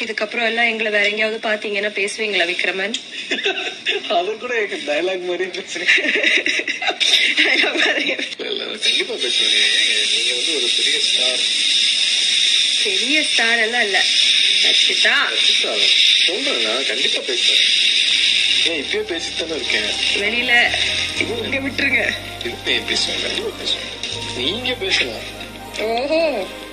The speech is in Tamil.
இதுக்கப்புறம் எல்லாம் எங்களை வேற எங்கேயாவது பாத்தீங்கன்னா பேசுவீங்களா விக்ரமன்? அவர் கூட டயலாக் மாதிரி பேசுறேன். கண்டிப்பா பேசுவேன். நீங்க வந்து ஒரு பெரிய ஸ்டார். பெரிய ஸ்டார் எல்லாம் இல்ல, ரச்சிதா. சொல்றேன், கண்டிப்பா பேசுவேன். ஏன் இப்பயே பேசித்தானே இருக்கேன். வெளியில இங்க விட்டுருங்க. பேசுவேன், கண்டிப்பா பேசுவேன். நீங்க பேசலாம். ஓஹோ.